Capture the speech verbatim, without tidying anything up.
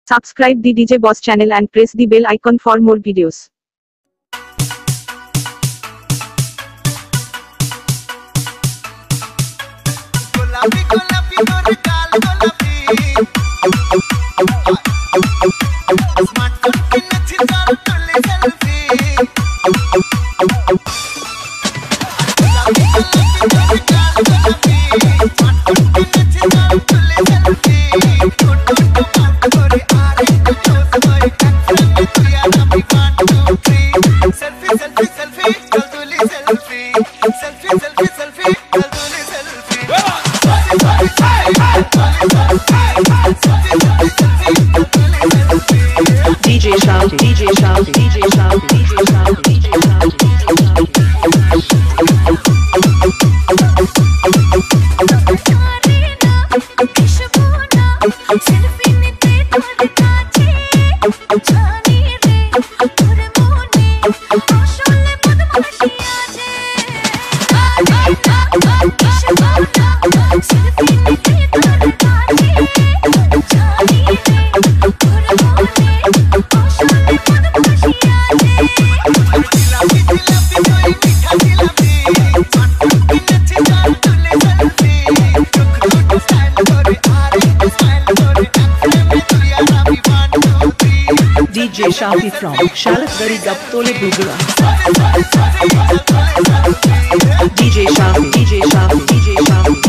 Subscribe the D J Boss channel and press the bell icon for more videos. Gulabi gulabi tore gaal gulabi smartphone ki nachi jaal tule selfie Gulabi gulabi tore gaal gulabi smartphone ki nachi jaal tule selfie photo tore aare close boy action kiya nabi one two three selfie selfie selfie chal tule selfie selfie selfie selfie chal tule selfie D J Shouty, D J Shouty, D J Shouty, D J Shouty, D J Shouty, D J Shouty from Shalatgari Gaptole Bugura. D J Shouty, D J Shouty, D J Shouty.